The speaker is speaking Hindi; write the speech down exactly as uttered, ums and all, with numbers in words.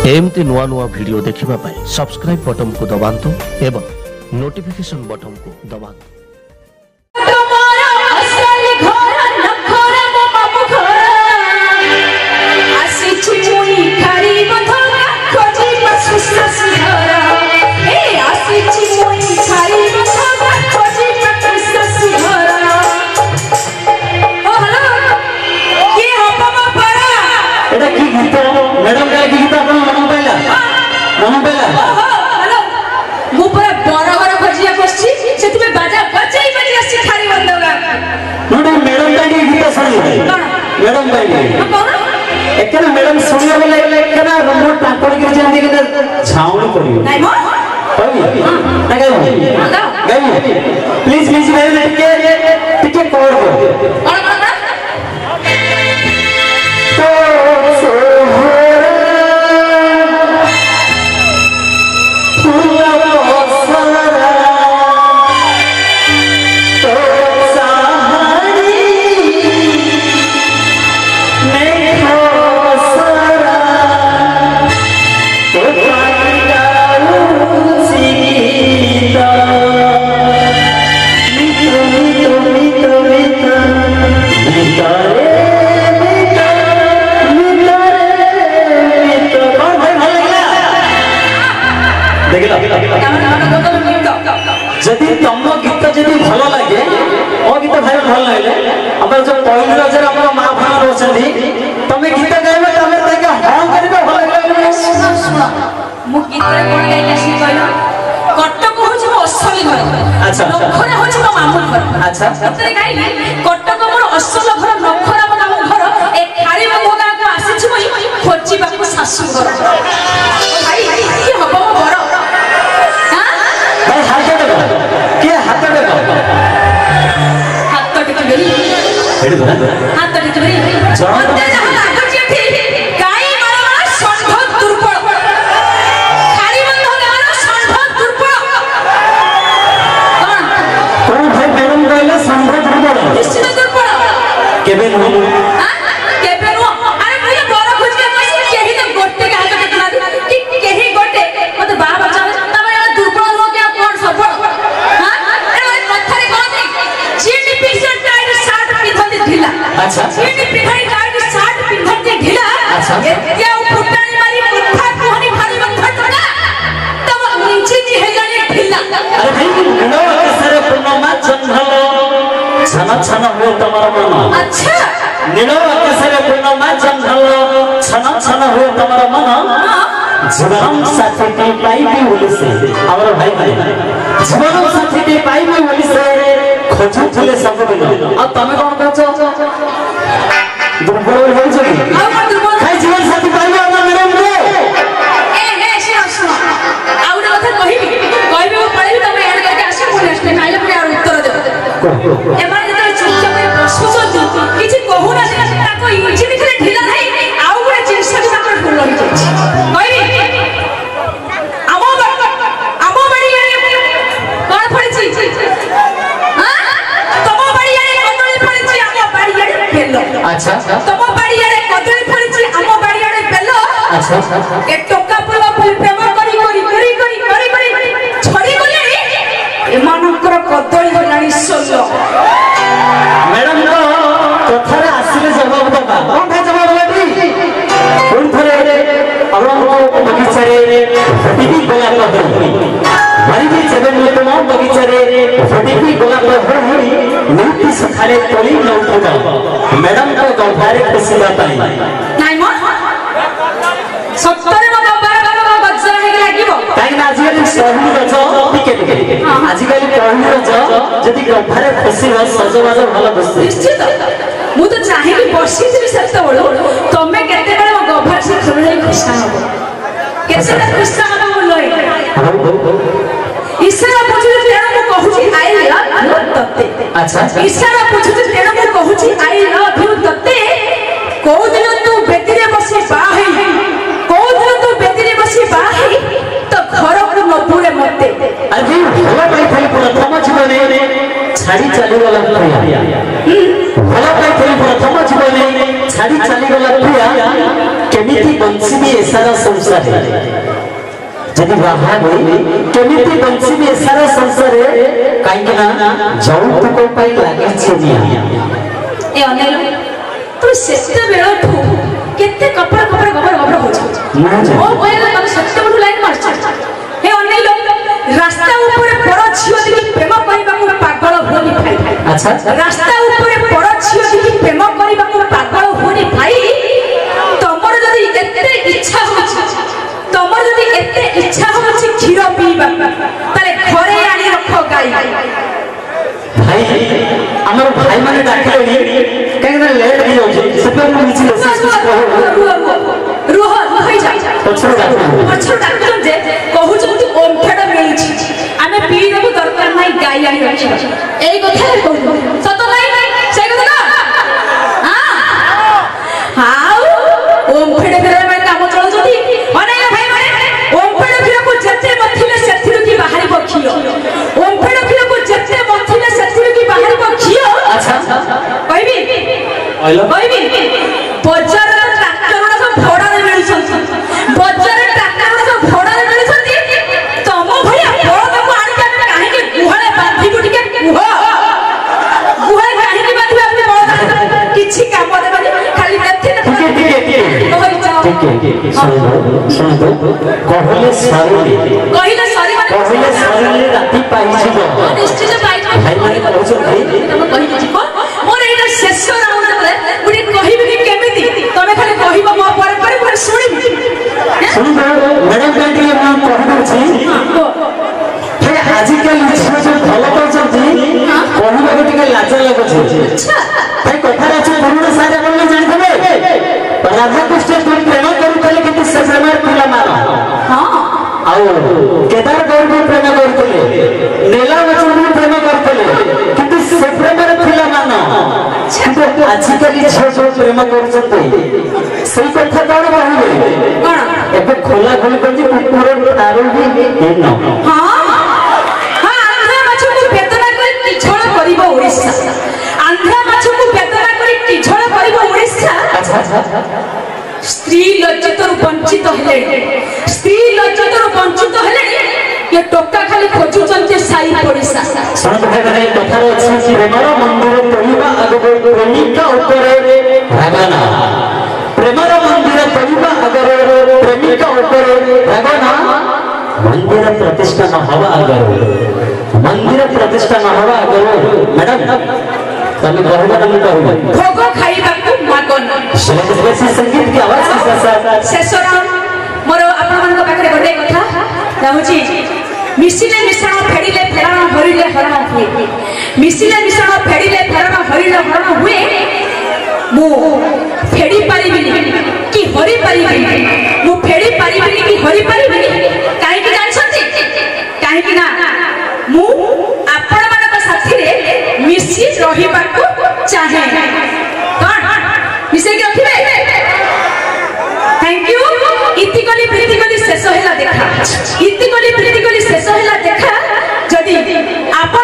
एमती नुआ नुआ वीडियो देखिबा पाई सब्सक्राइब बटन को दबांतु एवं नोटिफिकेशन बटन को दबांतु। मैडम का गीत अपन मन पहला मन पहला हेलो मु पर बड़ा बड़ा भजिया बसछि सेति में बाजा बजाई बजाई आसी खारी बंदगा नोडे मैडम का गीत सुन कोन मैडम का कोन एकना मैडम सुनिया बोले एकना रिमोट टापड़ के जंदी के छाउन करियो नहीं मो कहि ना गाओ गाओ प्लीज प्लीज मैडम के टिके कोड कोन कोन जदि तुम गीत जदि भल लगे ओ गीत भाई भल लगे हमर जो पहिल रजर हमर मां भाई रोचंदी तमे गीत गाइबे तमे तके हां करबे भल लगे सुनो सुनो मु गीत रे कोन गाइले सी कहलो कटक होछ मो असली घर अच्छा नखरा होछ मो मामू घर अच्छा गीत रे गाइले कटक मोर असल घर नखरा मो मामू घर ए खाली मो गां को आसी छि मई खोची बापू सासू घर भाई की हबो मो घर हेड दो हाथ टिक बरी मते जहां लागो जेठी गाई मारवा संभ दुर्बल खाली बंद हो गया संभ दुर्बल कोन कोन भाई मैडम कहले संभ दुर्बल निश्चित दुर्बल केबे नो हां केबे नो अरे मुझे बड़ खोज के कहि केही तो गोटे के हाथ टिकला दी कि केही गोटे मते बा बच्चा तबे दुर्बल हो गया कोन सबल हां अरे कथरे कोन चीनी पिक्चर टाइट शर्ट पिंधते ढीला अच्छा चीनी पिंधई टाइट शर्ट पिंधते ढीला अच्छा एतिया फुटानी मारी मुठा कोहनी भारी बंधा तोड़ा तब नीचे जी हे जाने ढीला अरे भाई नो सरे पूर्णमा चंद्रलो छन छन हो तमर मन अच्छा नीलो सरे पूर्णमा चंद्रलो छन छन हो तमर मन जीवन साथी के पाइबे बोलिसे हमर भाई भाई जीवन साथी के पाइबे बोलिसे खोजु थले सब दिन आ तमे कोन कहछो दुर्बल हो जगी आ दुर्बल भाई जीवन साथी पाइबे हमर मैडम रे ए हे सुनो सुनो आ उडा कथा कहिबी कहिबे पड़े तमे एड करके आसे को नेक्स्ट काइले पुरे आ उत्तर दे ए माने जते चुपचाप करे बसुछो किछि कहू ना ताको इंजिन करे ढिला नाही आ उडा जिंस भी ताको फुल लगी जाय कहिबी आमो आमो बड़ी कोन पड़छि अच्छा तमो बाड़ीयारे कदली फळिछि हमो बाड़ीयारे बेलो अच्छा ए टोका फुल फुल प्रेम करी करी करी करी करी करी छड़ी गले ए मानकर कदली हलाणी सोलो मैडम को कथरे आसीले जवाब दबा कोन भाई जवाब देबी कोन थरे अबरो बगीचारे फटिबी गोलाप होई मारी जेबे मिले मो बगीचारे फटिबी गोलाप होई नीति सखाले तोली नौटुका मैडम को गौभारे खुशी बताई नाइ मो सत्तरे मो गबार बाबा बज्जा हे लागिबो काई ना आज काली सहु रज टिके टिके आज काली कहु रज जदी गौभारे खुशी हो सजवाज भलो बसते निश्चित मु तो चाहे कि बसी थी सत्त बोलो तमे केते बेले मो गभार से खेले खुशा हो केते खुशा हो बोलोई इशारा पूछे तेरा मु कहूची आई लव यू तते अच्छा इशारा पूछे तेरा मु कहूची आई लव यू तते को दिन तू बेतिरे बसी बाहे को दिन तू बेतिरे बसी बाहे तो घर को न पूरे मते अजी भला पाई खाली प्रथम जीवन छाड़ी चली गला प्रिया भला पाई खाली प्रथम जीवन छाड़ी चली गला प्रिया केमिति बंसी भी एसारा संसार जब बाहा केमिति बंसी ए सारा संसार कहीं ना जौतुक पाई लागे छेनिया ए अनेल तू सेते बेलो तू केते कपड़ा कपड़ा गबर गबर हो जा ना जा ओ कहला तब सत्य बडू लाइन मार छ हे अनेल रास्ता ऊपर बड़ छियो देखि प्रेम करबा को पागल होनी भाई अच्छा रास्ता ऊपर बड़ छियो देखि प्रेम करबा को पागल होनी भाई तमर जदी एते इच्छा हो तमर जदी एते इच्छा हो क्षीर पीबा ताले घरे आनी रखो गाई भाई हमर भाई माने डाकले कहीं ना लेट हो जाउछे सब को नीचे रुह रुह जा पछरो डाकले पछरो डाकले जे कहू जंतु ओमठेड मिलुछि आमे पी देबु दरकार नाही गाई आनी रखि एई कथा कहू सत नाही से कथा ना हां हाउ ओमठेड फेरे में काम चलो जदी अनेक भाई माने ओमठेड फिर को जते मथिले सेथिरु की बाहरी बखियो ओमठेड फिर को जते मथिले सेथिरु की बाहरी बखियो अच्छा कहबी आइलो कहबी बजार ट्रैक्टर सब भड़ा रे मिलुछन बजार ट्रैक्टर सब भड़ा रे मिलुछन तम भैया बड़ को आनी के काहे के गुहले बांधी को टिके गुह गुहले काहे के बांधी अपने बड़ किछि काम देबनी खाली देथि ना ठीक है ठीक है कहै जाओ ठीक है सुनो सुनो कहले सारी कहिले सरी माने कहले सारी राती पाई छिबो निश्चित पाई भाई माने कहछो भाई तम कहि छिबो मोर एटा शेष राउंड रे गुडी कहिबि कि केमिति तमे खाली कहिबो मो पर पर पर सुनिबि सुनो मैडम कहती है मैं कहू छी भाई आजिकल झियो जो भलो करछथि कहबा के टिके लाज लागो छी अच्छा भाई कथा अछि पुरुष सारे बोलले जानि देबे राधा कृष्ण को प्रेम करूतले किंतु से प्रेम पिला मानो हां आओ केदार गौर भी प्रेम करतले नीला बचन भी प्रेम करतले किंतु से प्रेम पिला मानो किंतु आजिकल झियो जो प्रेम करछथि सही कथा कोन कहबे कोन एबे खोला खोली करछि कुकुर तारो भी न हां हां आंध्रा माछ को बेतना करी किछोळ करिवो ओडिसा आंध्रा माछ को बेतना करी किछोळ करिवो ओडिसा अच्छा अच्छा स्त्री लज्जित रु वंचित हेले स्त्री लज्जित रु वंचित हेले ये टोका खाली खोजु चंते साई ओडिसा सुन भाई भाई कथा अछि कि प्रेमर मंदिर तोलिबा आगो प्रेमिका ऊपर रागना प्रेमर मंदिर तोलिबा आगो प्रेमिका ऊपर रागना मंदिर प्रतिष्ठा न हवा आगो मंदिर प्रतिष्ठा न हवा आगो मैडम तमे कहबा न कहबा भोगो खाइबा को मागन से संगीत की आवाज के साथ शेषरा मोर आपण मन को पाखरे गोटे कथा रहउची मिसिले मिश्रण फेडिले फेरण हरिले हरण हुए मिसिले मिश्रण फेडिले फेरण हरिले हरण हुए मु फेडी पारिबिनी कि हरि पारिबिनी मु फेडी पारिबिनी कि हरि पारिबिनी काहे कि जानछंती काहे कि ना मु आपण मानक साथी रे मिसी रहिबा को चाहे कोन मिसे के रखिबे थैंक यू इति गली प्रीति गली शेष होला देखा इति गली प्रीति गली शेष होला देखा जदी आप